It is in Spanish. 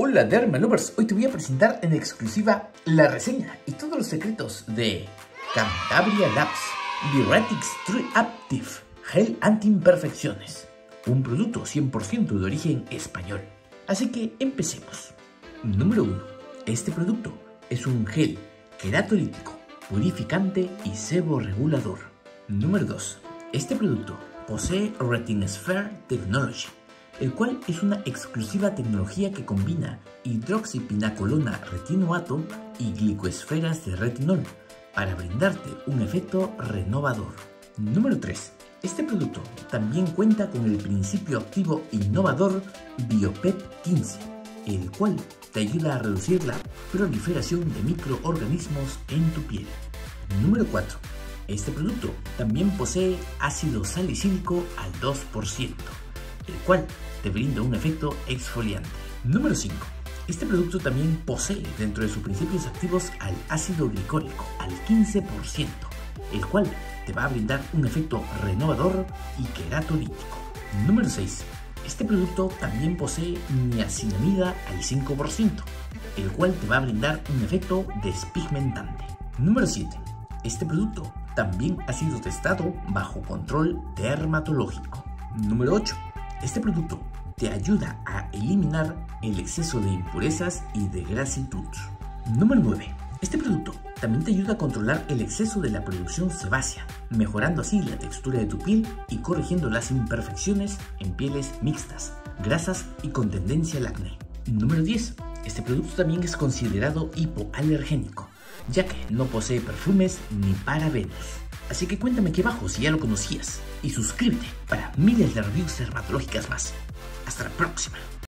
Hola Dermalovers, hoy te voy a presentar en exclusiva la reseña y todos los secretos de Cantabria Labs Diuretix Tree Active Gel Anti-Imperfecciones, un producto 100% de origen español. Así que empecemos. Número 1. Este producto es un gel queratolítico, purificante y seborregulador. Número 2. Este producto posee RetinSphere Technology, el cual es una exclusiva tecnología que combina hidroxipinacolona retinoato y glicoesferas de retinol para brindarte un efecto renovador. Número 3. Este producto también cuenta con el principio activo innovador Biopep 15, el cual te ayuda a reducir la proliferación de microorganismos en tu piel. Número 4. Este producto también posee ácido salicílico al 2%, el cual te brinda un efecto exfoliante. Número 5. Este producto también posee dentro de sus principios activos al ácido glicólico al 15%, el cual te va a brindar un efecto renovador y queratolítico. Número 6. Este producto también posee niacinamida al 5%, el cual te va a brindar un efecto despigmentante. Número 7. Este producto también ha sido testado bajo control dermatológico. Número 8. Este producto te ayuda a eliminar el exceso de impurezas y de grasitud. Número 9. Este producto también te ayuda a controlar el exceso de la producción sebácea, mejorando así la textura de tu piel y corrigiendo las imperfecciones en pieles mixtas, grasas y con tendencia al acné. Número 10. Este producto también es considerado hipoalergénico, ya que no posee perfumes ni parabenos. Así que cuéntame aquí abajo si ya lo conocías y suscríbete para miles de reviews dermatológicas más. Hasta la próxima.